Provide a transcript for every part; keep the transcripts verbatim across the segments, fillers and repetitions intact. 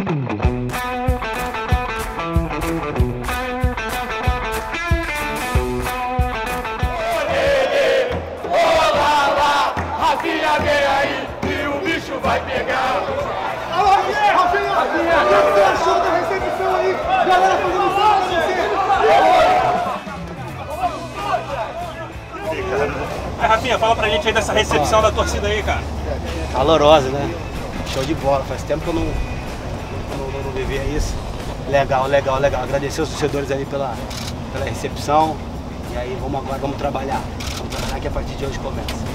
Vai pegar! Alô, Rafinha! Rafinha! Rafinha! O que você achou da recepção aí? Galera fazendo fala você! Aí, Rafinha, fala pra gente aí dessa recepção da torcida aí, cara. Calorosa, né? Show de bola. Faz tempo que eu não, não, não, não vivia isso. Legal, legal, legal. Agradecer os torcedores aí pela, pela recepção. E aí, vamos agora, vamos trabalhar. Vamos trabalhar que a partir de hoje começa.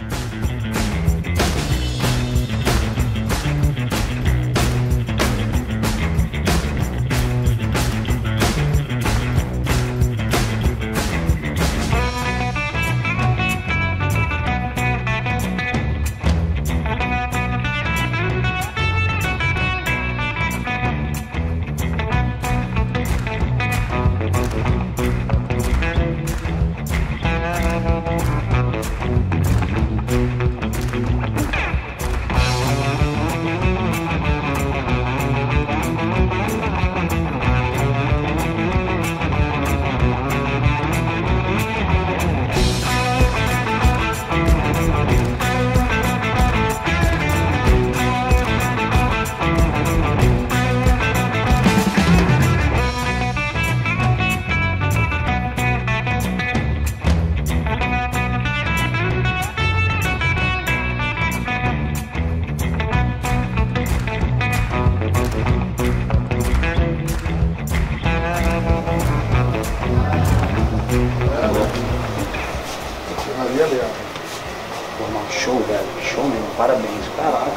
Pô, show, velho. Show mesmo. Parabéns. Caraca.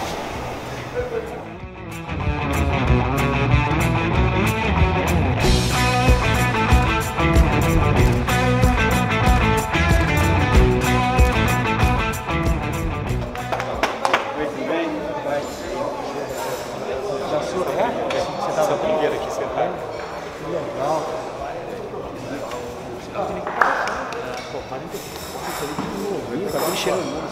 Muito bem. Já sou, é? Você estava primeiro aqui, você tá? Que legal, cara. Pô, quarenta e cinco, isso ali tudo novinho, cara. Cheiro